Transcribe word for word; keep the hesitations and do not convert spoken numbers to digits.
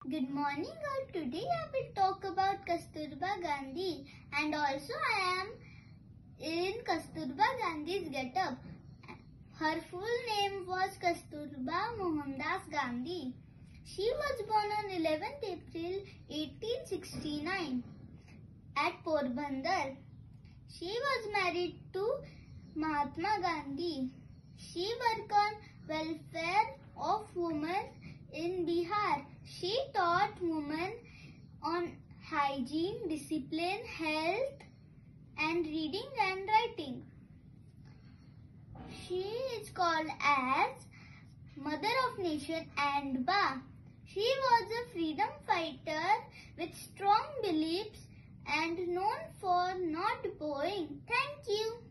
Good morning all. Today I will talk about Kasturba Gandhi and also I am in Kasturba Gandhi's get-up. Her full name was Kasturba Mohandas Gandhi. She was born on eleventh April eighteen sixty-nine at Porbandar. She was married to Mahatma Gandhi. She worked on welfare of women in Bihar. She taught women on hygiene, discipline, health and reading and writing. She is called as Mother of Nation and Ba. She was a freedom fighter with strong beliefs and known for not bowing. Thank you.